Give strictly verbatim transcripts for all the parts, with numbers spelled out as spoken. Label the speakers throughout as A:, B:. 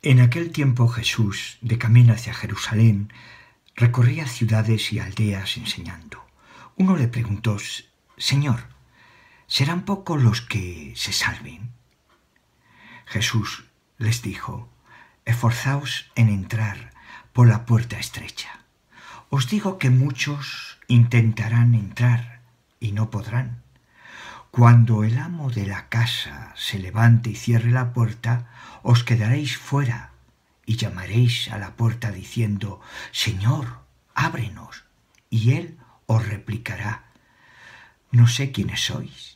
A: En aquel tiempo Jesús, de camino hacia Jerusalén, recorría ciudades y aldeas enseñando. Uno le preguntó: Señor, ¿serán pocos los que se salven? Jesús les dijo: esforzaos en entrar por la puerta estrecha. Os digo que muchos intentarán entrar y no podrán. Cuando el amo de la casa se levante y cierre la puerta, os quedaréis fuera y llamaréis a la puerta diciendo: Señor, ábrenos. Y él os replicará: no sé quiénes sois.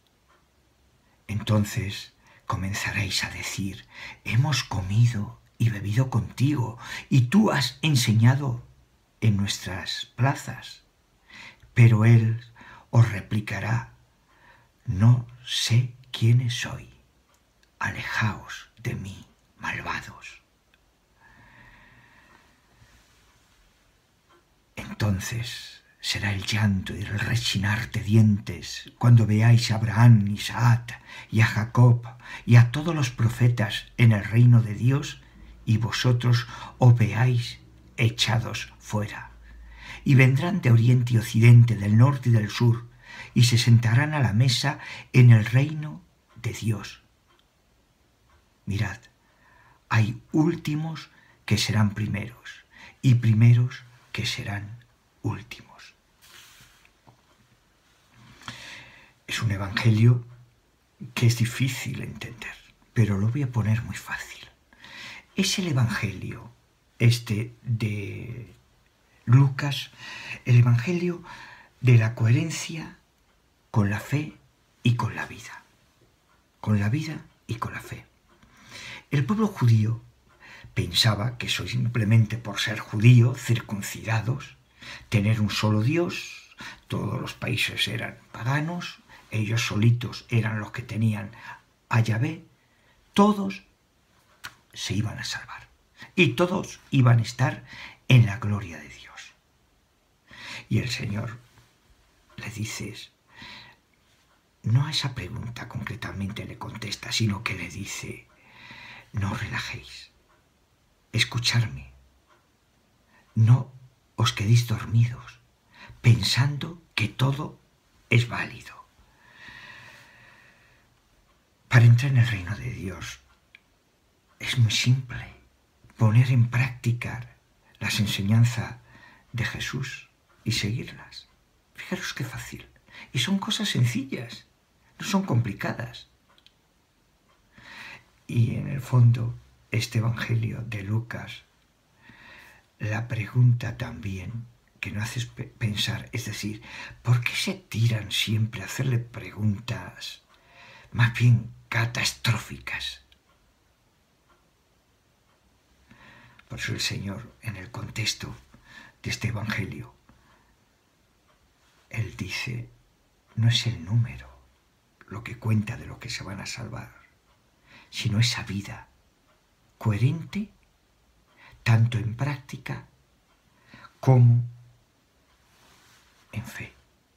A: Entonces comenzaréis a decir: hemos comido y bebido contigo, y tú has enseñado en nuestras plazas. Pero él os replicará: no sé quiénes soy. Alejaos de mí, malvados. Entonces será el llanto y el rechinar de dientes cuando veáis a Abraham, Isaac y a Jacob y a todos los profetas en el reino de Dios, y vosotros os veáis echados fuera. Y vendrán de oriente y occidente, del norte y del sur, y se sentarán a la mesa en el reino de Dios. Mirad, hay últimos que serán primeros, y primeros que serán últimos. Es un evangelio que es difícil entender, pero lo voy a poner muy fácil. Es el evangelio este de Lucas, el evangelio de la coherencia con la fe y con la vida. Con la vida y con la fe. El pueblo judío pensaba que eso simplemente por ser judío, circuncidados, tener un solo Dios, todos los países eran paganos, ellos solitos eran los que tenían a Yahvé, todos se iban a salvar y todos iban a estar en la gloria de Dios. Y el Señor le dice, no a esa pregunta concretamente le contesta, sino que le dice: no os relajéis, escuchadme, no os quedéis dormidos pensando que todo es válido. Para entrar en el reino de Dios es muy simple, poner en práctica las enseñanzas de Jesús y seguirlas. Fijaros qué fácil. Y son cosas sencillas, no son complicadas. Y en el fondo, este evangelio de Lucas, la pregunta también que nos hace pensar, es decir, ¿por qué se tiran siempre a hacerle preguntas más bien catastróficas? Por eso el Señor, en el contexto de este evangelio, Él dice, no es el número lo que cuenta de lo que se van a salvar, sino esa vida coherente, tanto en práctica como en fe.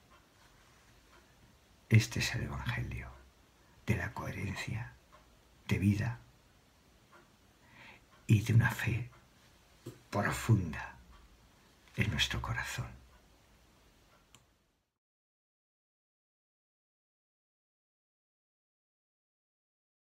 A: Este es el evangelio de la coherencia de vida y de una fe profunda en nuestro corazón.